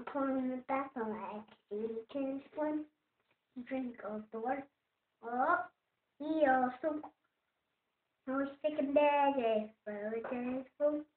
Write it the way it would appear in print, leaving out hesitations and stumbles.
pulling the back on the extension one. Drink outdoor. Oh, he also. No sticking bad as well as